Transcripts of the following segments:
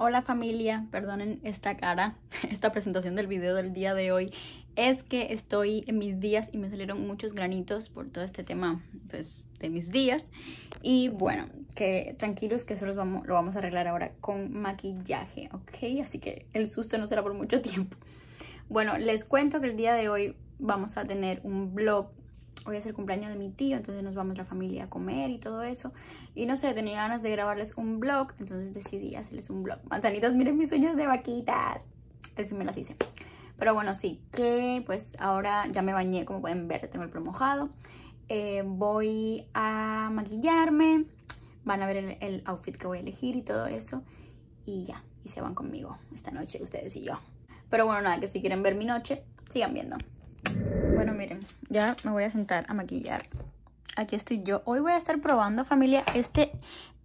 Hola familia, perdonen esta cara, esta presentación del video del día de hoy. Es que estoy en mis días y me salieron muchos granitos por todo este tema, pues, de mis días. Y bueno, que tranquilos que eso lo vamos a arreglar ahora con maquillaje, ¿ok? Así que el susto no será por mucho tiempo. Bueno, les cuento que el día de hoy vamos a tener un vlog. Hoy es el cumpleaños de mi tío, entonces nos vamos la familia a comer y todo eso. Y no sé, tenía ganas de grabarles un vlog, entonces decidí hacerles un vlog. Manzanitas, miren mis uñas de vaquitas. Al fin me las hice. Pero bueno, sí, que pues ahora ya me bañé, como pueden ver, tengo el pelo mojado. Voy a maquillarme. Van a ver el outfit que voy a elegir y todo eso. Y ya, y se van conmigo esta noche, ustedes y yo. Pero bueno, nada, que si quieren ver mi noche, sigan viendo. Bueno, miren, ya me voy a sentar a maquillar. Aquí estoy yo. Hoy voy a estar probando, familia, este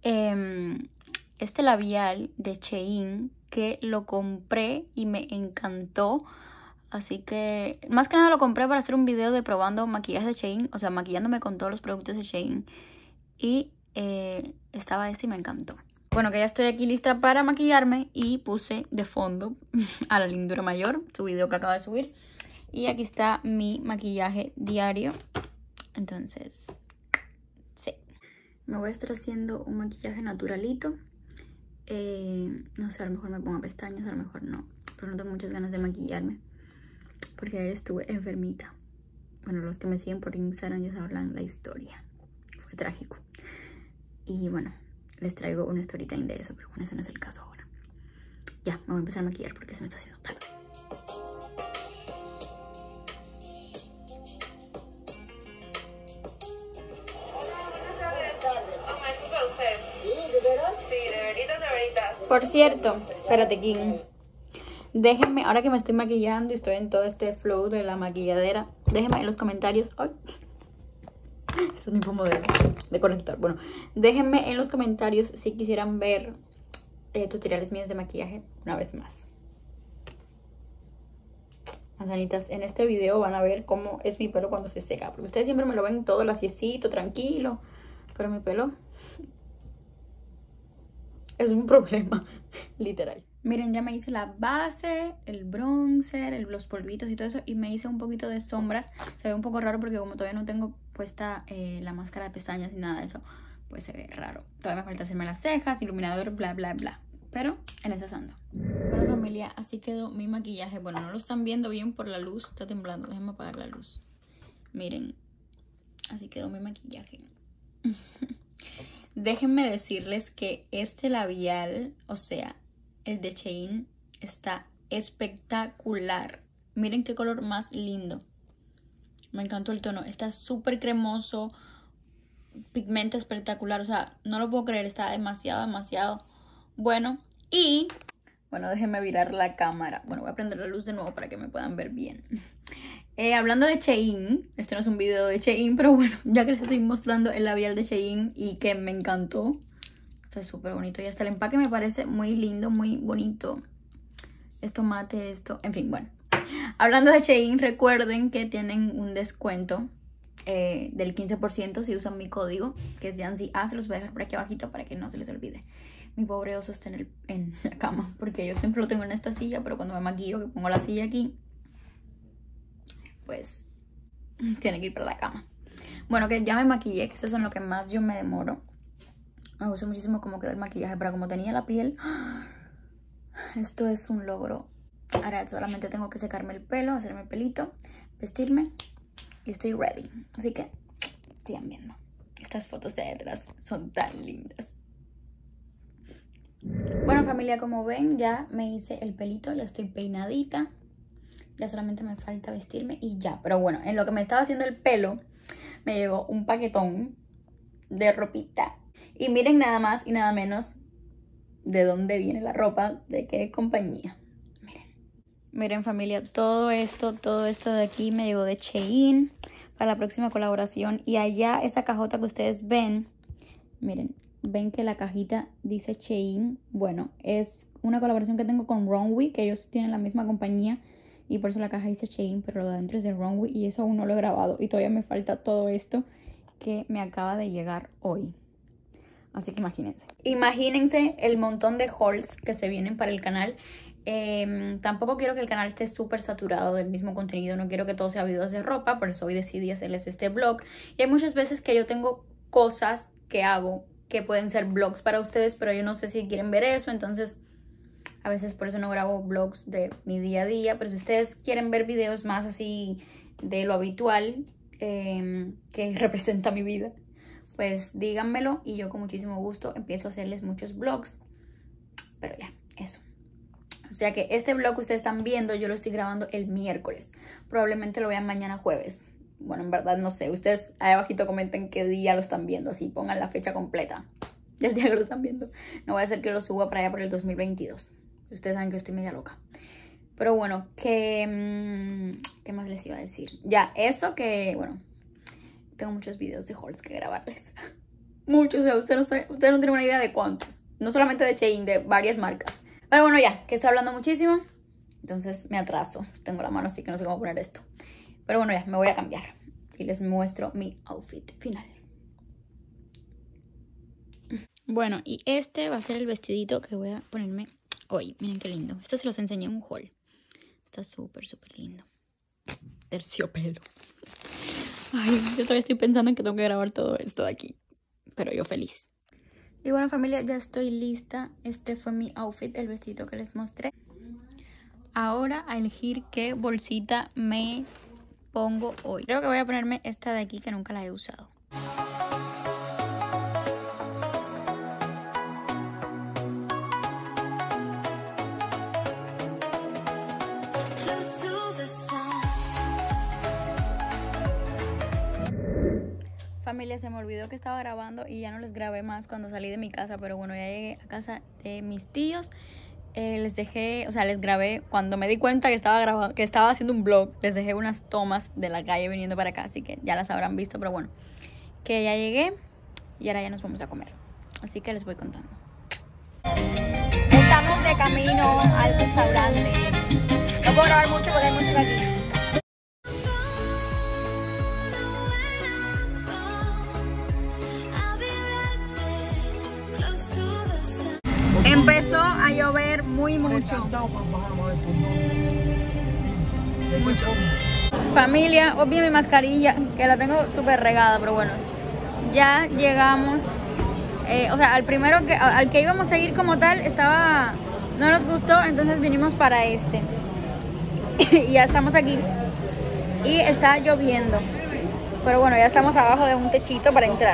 labial de Shein, que lo compré y me encantó. Así que, más que nada lo compré para hacer un video de probando maquillaje de Shein. O sea, maquillándome con todos los productos de Shein. Y estaba este y me encantó. Bueno, que ya estoy aquí lista para maquillarme y puse de fondo a la lindura mayor, su video que acabo de subir. Y aquí está mi maquillaje diario. Entonces, sí. Me voy a estar haciendo un maquillaje naturalito. No sé, a lo mejor me pongo pestañas, a lo mejor no. Pero no tengo muchas ganas de maquillarme, porque ayer estuve enfermita. Bueno, los que me siguen por Instagram ya sabrán la historia. Fue trágico. Y bueno, les traigo una story time de eso, pero bueno, ese no es el caso ahora. Ya, me voy a empezar a maquillar porque se me está haciendo tarde. Por cierto, espérate, King. Déjenme, ahora que me estoy maquillando y estoy en todo este flow de la maquilladera, déjenme en los comentarios. ¡Ay! Este es mi pomo de conector. Bueno, déjenme en los comentarios si quisieran ver tutoriales míos de maquillaje una vez más. Manzanitas, en este video van a ver cómo es mi pelo cuando se seca. Porque ustedes siempre me lo ven todo laciecito, tranquilo. Pero mi pelo es un problema, literal. Miren, ya me hice la base, el bronzer, los polvitos y todo eso. Y me hice un poquito de sombras. Se ve un poco raro porque como todavía no tengo puesta la máscara de pestañas ni nada de eso, pues se ve raro. Todavía me falta hacerme las cejas, iluminador, bla, bla, bla. Pero en esas ando. Bueno, familia, así quedó mi maquillaje. Bueno, no lo están viendo bien por la luz. Está temblando, déjenme apagar la luz. Miren, así quedó mi maquillaje. Déjenme decirles que este labial, o sea, el de Shein, está espectacular. Miren qué color más lindo. Me encantó el tono. Está súper cremoso. Pigmento espectacular. O sea, no lo puedo creer. Está demasiado, demasiado bueno. Y, bueno, déjenme virar la cámara. Bueno, voy a prender la luz de nuevo para que me puedan ver bien. Hablando de Shein, este no es un video de Shein, pero bueno, ya que les estoy mostrando el labial de Shein y que me encantó. Está súper bonito y hasta el empaque me parece muy lindo, muy bonito. Esto mate, esto, en fin, bueno. Hablando de Shein, recuerden que tienen un descuento del 15% si usan mi código, que es JancyA. Se los voy a dejar por aquí abajito para que no se les olvide. Mi pobre oso está en la cama, porque yo siempre lo tengo en esta silla, pero cuando me maquillo, que pongo la silla aquí, pues tiene que ir para la cama. Bueno, que ya me maquillé, que eso es en lo que más yo me demoro. Me gusta muchísimo cómo quedó el maquillaje, pero como tenía la piel, esto es un logro. Ahora solamente tengo que secarme el pelo, hacerme el pelito, vestirme y estoy ready. Así que sigan viendo. Estas fotos de detrás son tan lindas. Bueno, familia, como ven, ya me hice el pelito, ya estoy peinadita. Ya solamente me falta vestirme y ya. Pero bueno, en lo que me estaba haciendo el pelo, me llegó un paquetón de ropita. Y miren nada más y nada menos de dónde viene la ropa, de qué compañía. Miren familia, todo esto de aquí me llegó de Shein para la próxima colaboración. Y allá esa cajota que ustedes ven, miren, ven que la cajita dice Shein. Bueno, es una colaboración que tengo con Runway, que ellos tienen la misma compañía. Y por eso la caja dice Shein, pero lo de adentro es de Runway. Y eso aún no lo he grabado. Y todavía me falta todo esto que me acaba de llegar hoy. Así que imagínense. Imagínense el montón de hauls que se vienen para el canal. Tampoco quiero que el canal esté súper saturado del mismo contenido. No quiero que todo sea videos de ropa. Por eso hoy decidí hacerles este vlog. Y hay muchas veces que yo tengo cosas que hago que pueden ser vlogs para ustedes, pero yo no sé si quieren ver eso. Entonces a veces por eso no grabo vlogs de mi día a día. Pero si ustedes quieren ver videos más así de lo habitual, que representa mi vida, pues díganmelo y yo con muchísimo gusto empiezo a hacerles muchos vlogs. Pero ya, eso. O sea que este vlog que ustedes están viendo, yo lo estoy grabando el miércoles. Probablemente lo vean mañana jueves. Bueno, en verdad no sé. Ustedes ahí abajito comenten qué día lo están viendo. Así pongan la fecha completa del día que lo están viendo. No voy a hacer que lo suba para allá por el 2022. Ustedes saben que estoy media loca. Pero bueno, ¿qué más les iba a decir? Ya, eso que, bueno, tengo muchos videos de hauls que grabarles. Muchos, o sea, ustedes no tienen una idea de cuántos. No solamente de Shein, de varias marcas. Pero bueno, ya, que estoy hablando muchísimo. Entonces me atraso. Tengo la mano así que no sé cómo poner esto. Pero bueno, ya, me voy a cambiar. Y les muestro mi outfit final. Bueno, y este va a ser el vestidito que voy a ponerme hoy. Miren qué lindo. Esto se los enseñé en un haul. Está súper, súper lindo. Terciopelo. Ay, yo todavía estoy pensando en que tengo que grabar todo esto de aquí. Pero yo feliz. Y bueno, familia, ya estoy lista. Este fue mi outfit, el vestido que les mostré. Ahora a elegir qué bolsita me pongo hoy. Creo que voy a ponerme esta de aquí que nunca la he usado. Familia, se me olvidó que estaba grabando y ya no les grabé más cuando salí de mi casa. Pero bueno, ya llegué a casa de mis tíos. Les dejé, o sea, les grabé cuando me di cuenta que estaba haciendo un vlog. Les dejé unas tomas de la calle viniendo para acá, así que ya las habrán visto. Pero bueno, que ya llegué y ahora ya nos vamos a comer. Así que les voy contando. Estamos de camino al restaurante. No puedo grabar mucho porque hay música aquí. Empezó a llover mucho. Familia, obvio mi mascarilla, que la tengo súper regada, pero bueno. Ya llegamos. O sea, al que íbamos a ir como tal, no nos gustó, entonces vinimos para este. Y ya estamos aquí. Y está lloviendo. Pero bueno, ya estamos abajo de un techito para entrar.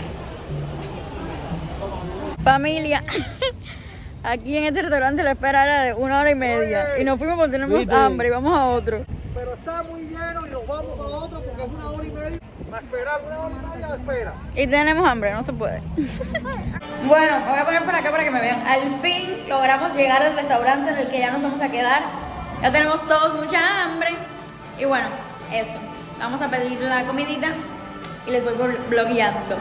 Familia. Aquí en este restaurante la espera era de 1 hora y media. Y nos fuimos porque tenemos hambre y vamos a otro. Pero está muy lleno y nos vamos a otro porque es 1 hora y media. Va a esperar 1 hora y media, espera. Y tenemos hambre, no se puede. Bueno, me voy a poner por acá para que me vean. Al fin logramos llegar al restaurante en el que ya nos vamos a quedar. Ya tenemos todos mucha hambre. Y bueno, eso. Vamos a pedir la comidita y les voy vlogueando.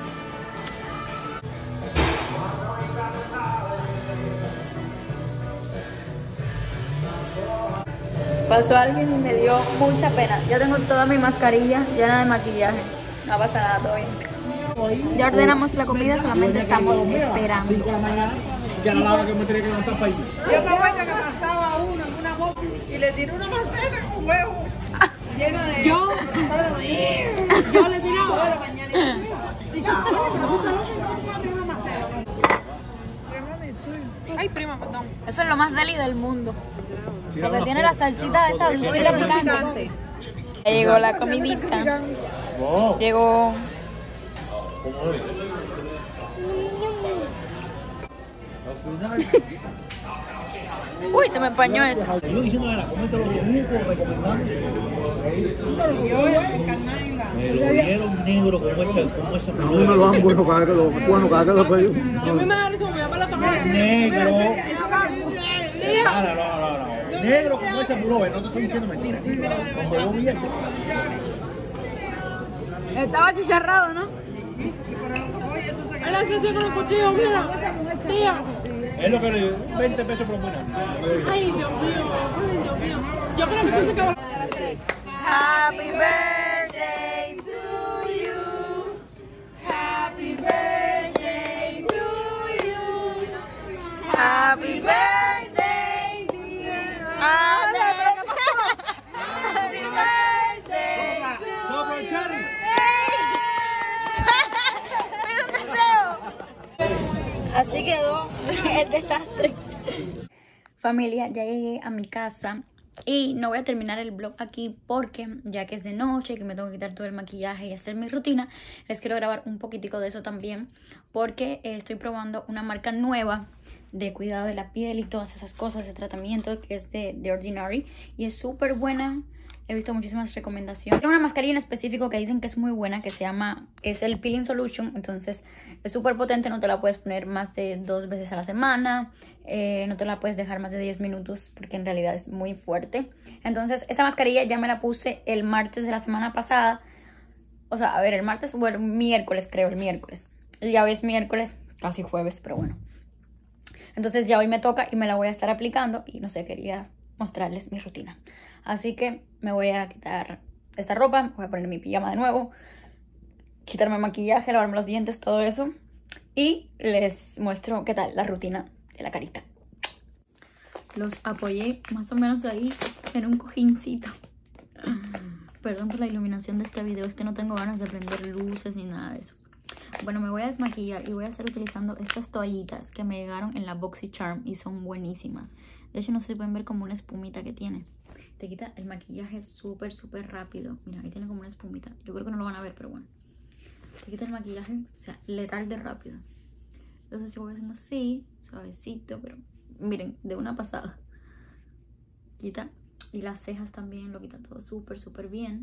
Pasó alguien y me dio mucha pena. Ya tengo toda mi mascarilla llena de maquillaje. No pasa nada, todo bien. Ya ordenamos la comida, solamente estamos esperando. Ya era la hora que me tenía que levantar para ir. Yo me acuerdo que pasaba uno en una moto y le tiré una maceta con huevo llena de... Yo le tiraba toda la mañana y ay, prima, perdón. Eso es lo más deli del mundo. Porque tiene la salsita esa dulcita picante. Ya llegó la comidita. Llegó. Uy, se me empañó esto. Yo diciendo la cometa los bucos, recomendando. Me lo dieron negro como ese a mí me lo dan bueno cada que lo pedí. Yo me imagino que me voy a la tomada. Negro. No. Negro como ese pullover, no te estoy diciendo mentira. Cuando yo vi eso. Estaba chicharrado, ¿no? Él hacía así con el cuchillo, mira. Tía. Es lo que le 20 pesos por una. Ay, Dios mío. Yo creo que puse que va. Happy birthday to you. Happy birthday to Happy birthday, dear Alex. Happy birthday to you. ¡Es un deseo! Así quedó el desastre. Familia, ya llegué a mi casa y no voy a terminar el vlog aquí porque ya que es de noche, que me tengo que quitar todo el maquillaje y hacer mi rutina, les quiero grabar un poquitico de eso también porque estoy probando una marca nueva de cuidado de la piel y todas esas cosas de tratamiento que es de The Ordinary y es súper buena. He visto muchísimas recomendaciones. Hay una mascarilla en específico que dicen que es muy buena, que se llama, es el Peeling Solution. Entonces es súper potente, no te la puedes poner más de 2 veces a la semana. No te la puedes dejar más de 10 minutos porque en realidad es muy fuerte. Entonces esa mascarilla ya me la puse el martes de la semana pasada. O sea, a ver, el martes, bueno, miércoles creo, el miércoles. Ya hoy es miércoles, casi jueves, pero bueno. Entonces ya hoy me toca y me la voy a estar aplicando. Y no sé, quería mostrarles mi rutina. Así que me voy a quitar esta ropa, voy a poner mi pijama de nuevo, quitarme el maquillaje, lavarme los dientes, todo eso. Y les muestro qué tal la rutina de la carita. Los apoyé más o menos ahí en un cojincito. Perdón por la iluminación de este video, es que no tengo ganas de prender luces ni nada de eso. Bueno, me voy a desmaquillar y voy a estar utilizando estas toallitas que me llegaron en la BoxyCharm y son buenísimas. De hecho, no sé si pueden ver como una espumita que tiene. Te quita el maquillaje súper rápido. Mira, ahí tiene como una espumita. Yo creo que no lo van a ver, pero bueno. Te quita el maquillaje, o sea, letal de rápido. Entonces yo voy haciendo así, suavecito, pero miren, de una pasada. Quita. Y las cejas también lo quita todo súper bien.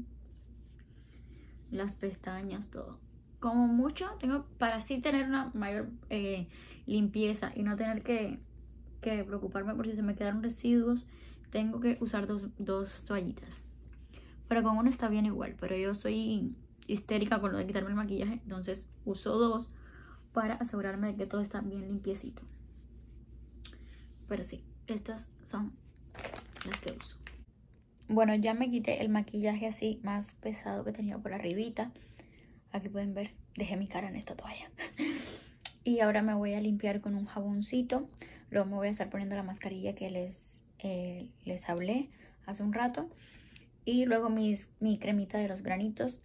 Las pestañas, todo. Como mucho, tengo para así tener una mayor limpieza y no tener que preocuparme por si se me quedaron residuos. Tengo que usar dos toallitas. Pero con una está bien igual. Pero yo soy histérica con lo de quitarme el maquillaje. Entonces uso 2 para asegurarme de que todo está bien limpiecito. Pero sí, estas son las que uso. Bueno, ya me quité el maquillaje así más pesado que tenía por arribita. Aquí pueden ver, dejé mi cara en esta toalla. Y ahora me voy a limpiar con un jaboncito. Luego me voy a estar poniendo la mascarilla que les hablé hace un rato. Y luego mi cremita de los granitos,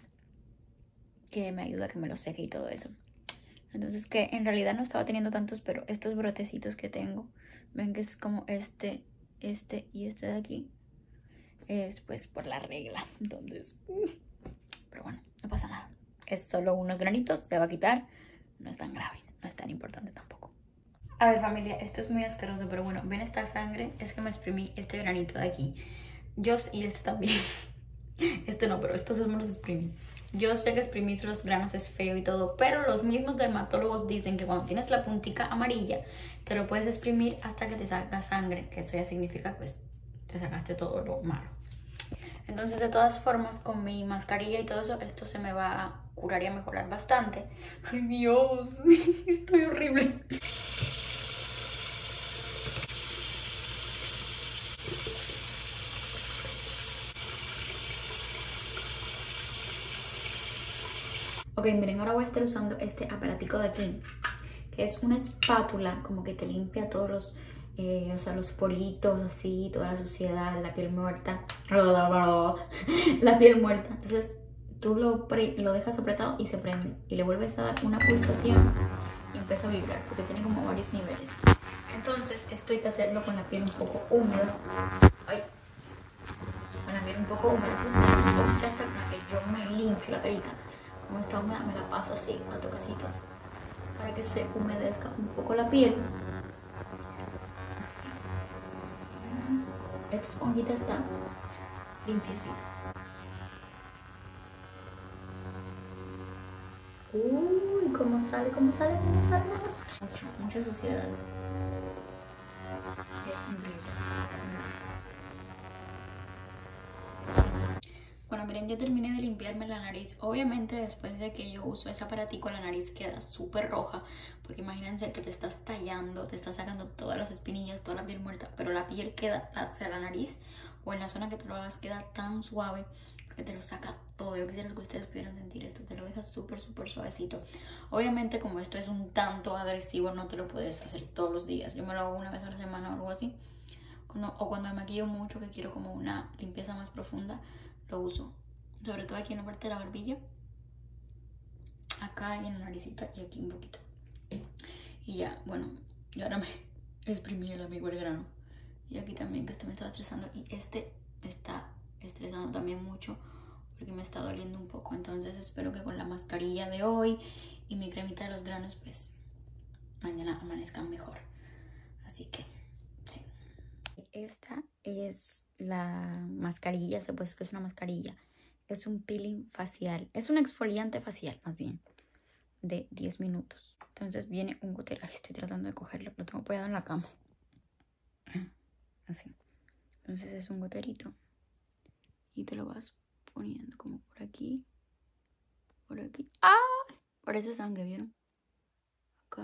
que me ayuda a que me lo seque y todo eso. Entonces, que en realidad no estaba teniendo tantos, pero estos brotecitos que tengo, ven que es como este y este de aquí. Es pues por la regla. Entonces, pero bueno, no pasa nada. Es solo unos granitos, se va a quitar. No es tan grave, no es tan importante tampoco. A ver, familia, esto es muy asqueroso, pero bueno, ¿ven esta sangre? Es que me exprimí este granito de aquí. Y este también. Este no, pero estos dos me los exprimí. Yo sé que exprimirse los granos es feo y todo, pero los mismos dermatólogos dicen que cuando tienes la puntica amarilla, te lo puedes exprimir hasta que te salga sangre, que eso ya significa, pues, te sacaste todo lo malo. Entonces, de todas formas, con mi mascarilla y todo eso, esto se me va a curar y a mejorar bastante. ¡Ay, Dios! Estoy horrible. Ok, miren, ahora voy a estar usando este aparatico de aquí, que es una espátula, como que te limpia todos los, o sea, los poritos, así, toda la suciedad, la piel muerta. La piel muerta. Entonces, tú lo dejas apretado y se prende. Y le vuelves a dar una pulsación y empieza a vibrar, porque tiene como varios niveles. Entonces, esto hay que hacerlo con la piel un poco húmeda. Ay. Con la piel un poco húmeda. Entonces, un poquito hasta con la que yo me limpio la carita. Como está húmeda, me la paso así, a toquecitos, para que se humedezca un poco la piel. Así. Esta esponjita está limpiecita. Uy, ¿cómo sale? Mucha suciedad. Es increíble. Bueno, miren, yo terminé de limpiarme la nariz. Obviamente después de que yo uso ese aparatico, la nariz queda súper roja. Porque imagínense que te estás tallando, te estás sacando todas las espinillas, toda la piel muerta. Pero la piel queda, o sea, la nariz o en la zona que te lo hagas queda tan suave. porque te lo saca todo. Yo quisiera que ustedes pudieran sentir esto, te lo deja súper suavecito. Obviamente como esto es un tanto agresivo, no te lo puedes hacer todos los días. Yo me lo hago una vez a la semana o algo así. Cuando me maquillo mucho, que quiero como una limpieza más profunda, lo uso. Sobre todo aquí en la parte de la barbilla, acá y en la naricita y aquí un poquito. Y ya, bueno, yo ahora me exprimí el amigo el grano. Y aquí también, que este me estaba estresando. Y este me está estresando también mucho porque me está doliendo un poco. Entonces espero que con la mascarilla de hoy y mi cremita de los granos, pues mañana amanezcan mejor. Así que sí. Esta es la mascarilla, se puede decir que es una mascarilla. Es un peeling facial, es un exfoliante facial más bien, de 10 minutos. Entonces viene un gotero. Ay, estoy tratando de cogerlo, lo tengo apoyado en la cama. Así. Entonces es un goterito. Y te lo vas poniendo como por aquí. Por aquí. ¡Ah! Parece sangre, ¿vieron? Acá.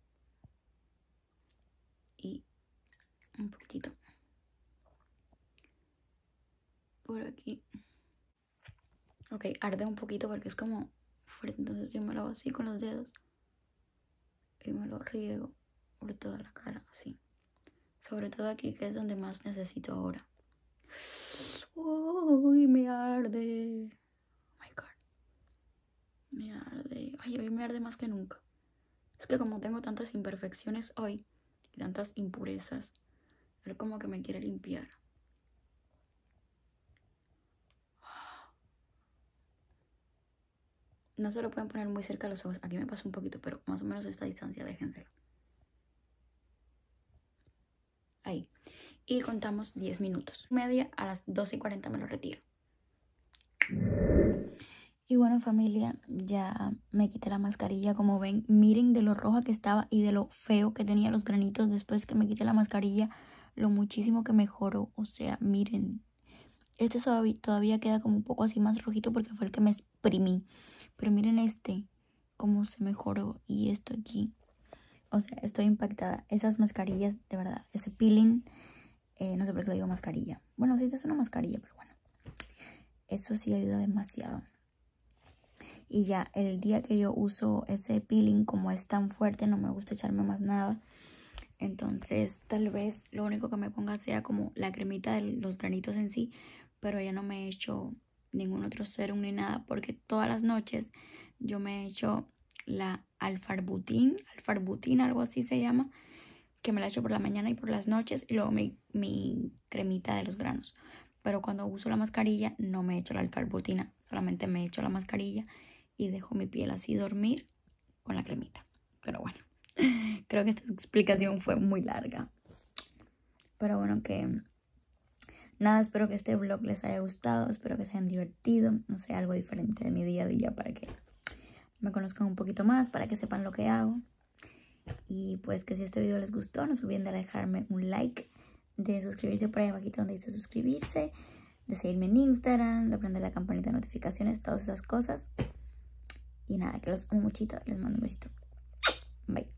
Y un poquitito. Por aquí. Ok, arde un poquito porque es como fuerte. Entonces yo me lo hago así con los dedos. Y me lo riego por toda la cara, así. Sobre todo aquí, que es donde más necesito ahora. Uy, me arde. Oh my God. Me arde. Ay, hoy me arde más que nunca. Es que como tengo tantas imperfecciones hoy y tantas impurezas, él como que me quiere limpiar. No se lo pueden poner muy cerca a los ojos. Aquí me pasa un poquito, pero más o menos a esta distancia, déjenselo. Ahí. Y contamos 10 minutos. Media, a las 12:40 me lo retiro. Y bueno, familia, ya me quité la mascarilla. Como ven, miren de lo roja que estaba y de lo feo que tenía los granitos después que me quité la mascarilla. Lo muchísimo que mejoró. O sea, miren. Este todavía queda como un poco así más rojito porque fue el que me exprimí. Pero miren cómo se mejoró. Y esto aquí. O sea, estoy impactada. Esas mascarillas, de verdad, ese peeling, no sé por qué le digo mascarilla. Bueno, sí, es una mascarilla, pero bueno. Eso sí ayuda demasiado. Y ya, el día que yo uso ese peeling, como es tan fuerte, no me gusta echarme más nada. Entonces, tal vez lo único que me ponga sea como la cremita de los granitos en sí. Pero ya no me he hecho ningún otro serum ni nada, porque todas las noches yo me he hecho la alfarbutin, algo así se llama, que me la echo por la mañana y por las noches, y luego mi cremita de los granos. Pero cuando uso la mascarilla no me echo la alfarbutina, solamente me echo la mascarilla y dejo mi piel así dormir con la cremita. Pero bueno, creo que esta explicación fue muy larga. Pero bueno, que nada, espero que este vlog les haya gustado, espero que se hayan divertido, no sé, algo diferente de mi día a día para que me conozcan un poquito más, para que sepan lo que hago. Y pues que si este video les gustó, no se olviden de dejarme un like, de suscribirse por ahí abajito donde dice suscribirse, de seguirme en Instagram, de prender la campanita de notificaciones, todas esas cosas. Y nada, que los amo muchito, les mando un besito. Bye.